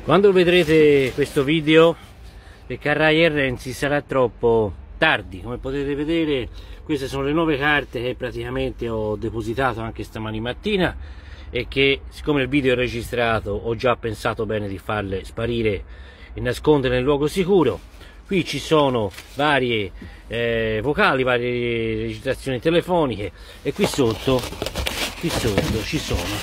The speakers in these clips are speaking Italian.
Quando vedrete questo video del Carrai e Renzi sarà troppo tardi. Come potete vedere, queste sono le nuove carte che praticamente ho depositato anche stamani mattina e che, siccome il video è registrato, ho già pensato bene di farle sparire e nascondere nel luogo sicuro. Qui ci sono varie vocali, varie registrazioni telefoniche, e qui sotto ci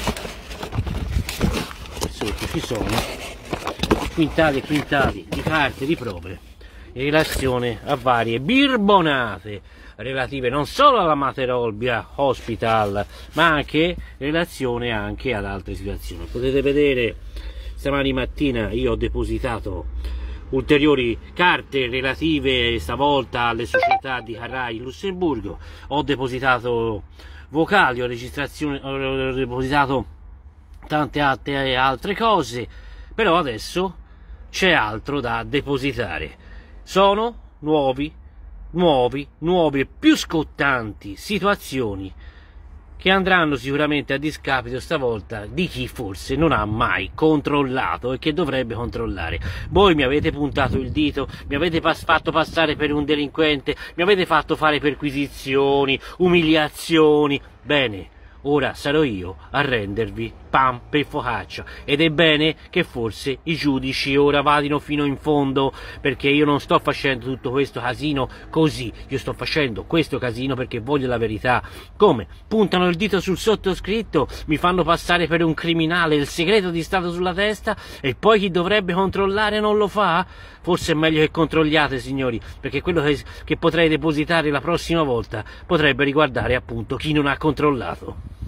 sono quintali e quintali di carte di prove in relazione a varie birbonate relative non solo alla Materolbia Hospital, ma anche in relazione anche ad altre situazioni. Potete vedere, stamani mattina io ho depositato ulteriori carte relative stavolta alle società di Carrai in Lussemburgo, ho depositato vocali, ho depositato tante altre cose, però adesso c'è altro da depositare. Sono nuovi e più scottanti situazioni che andranno sicuramente a discapito stavolta di chi forse non ha mai controllato e che dovrebbe controllare. Voi mi avete puntato il dito, mi avete fatto passare per un delinquente, mi avete fatto fare perquisizioni, umiliazioni. Bene, ora sarò io a rendervi pan per focaccia, ed è bene che forse i giudici ora vadino fino in fondo, perché io non sto facendo tutto questo casino così, io sto facendo questo casino perché voglio la verità. Come? Puntano il dito sul sottoscritto, mi fanno passare per un criminale, il segreto di Stato sulla testa, e poi chi dovrebbe controllare non lo fa? Forse è meglio che controlliate, signori, perché quello che potrei depositare la prossima volta potrebbe riguardare appunto chi non ha controllato.